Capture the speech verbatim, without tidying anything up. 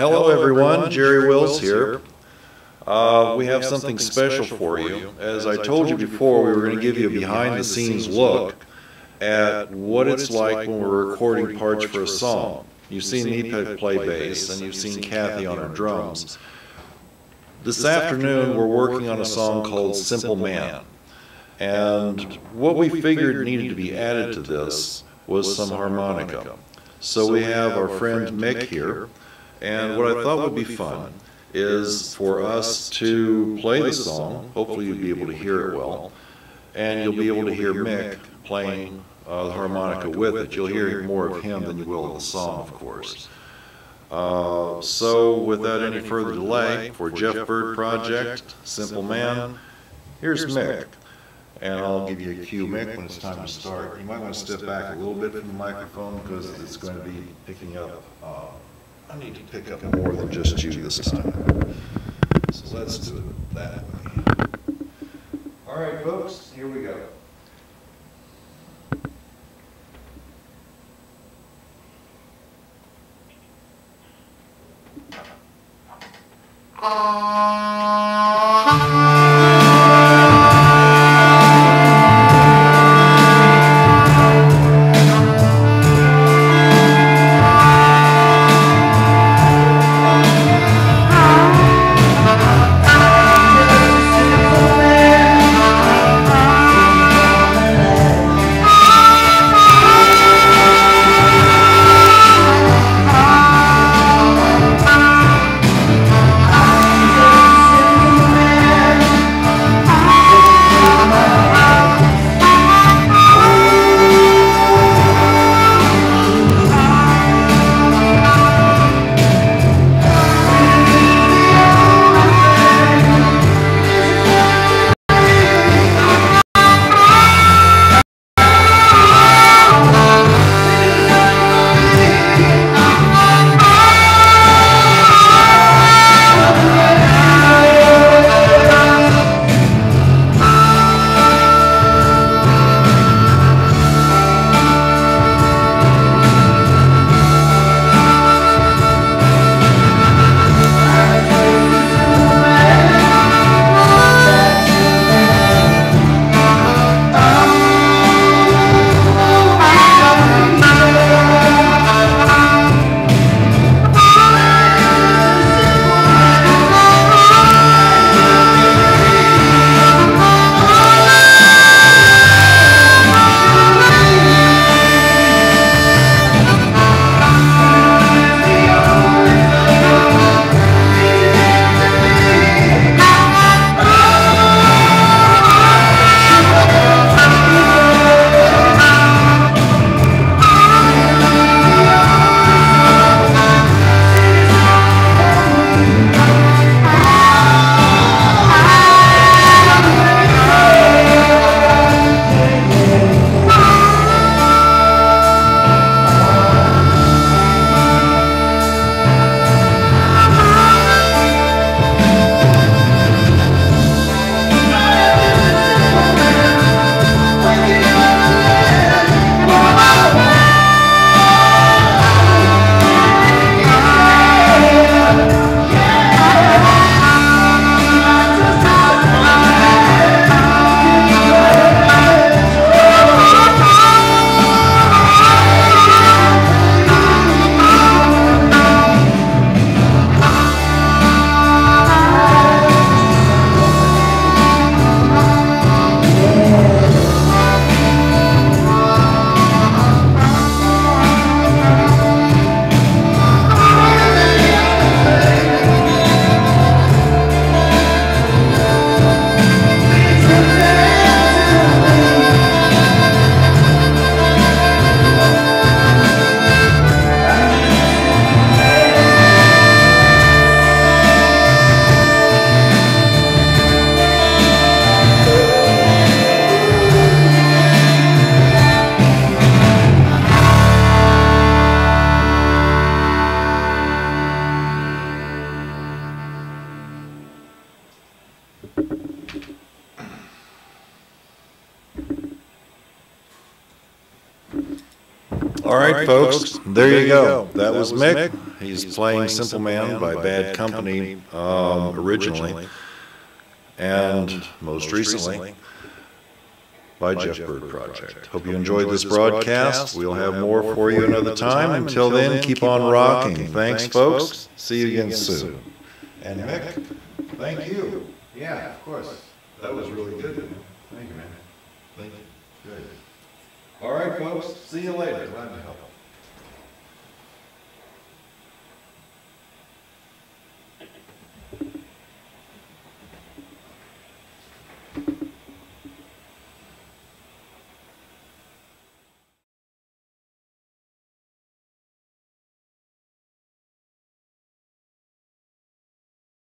Hello everyone, Jerry Wills here. Uh, we have something special for you. As I told you before, we were going to give you a behind-the-scenes look at what it's like when we're recording parts for a song. You've seen me play bass, and you've seen Kathy on her drums. This afternoon, we're working on a song called Simple Man. And what we figured needed to be added to this was some harmonica. So we have our friend Mick here, and what I thought would be fun is for us to play the song. Hopefully you'll be able to hear it well, and you'll be able to hear Mick playing uh, the harmonica with it. You'll hear more of him than you will of the song, of course. Uh, so without any further delay, for Jeff Bird Project, Simple Man, here's Mick. And I'll give you a cue, Mick, when it's time to start. You might want to step back a little bit from the microphone because it's going to be picking up. Uh, I need to pick up more than just you this time. So let's do it that way. All right, folks, here we go. Simple All right, folks, there you go. That was Mick. He's playing Simple Man by Bad Company um, originally, and most recently by Jeff Bird Project. Hope you enjoyed this broadcast. We'll have more for you another time. Until then, keep on rocking. Thanks, folks. See you again soon. And Mick, thank you. Yeah, of course. That was really good. Thank you, man. Thank you. Good. All right, folks. See you later. Glad to help.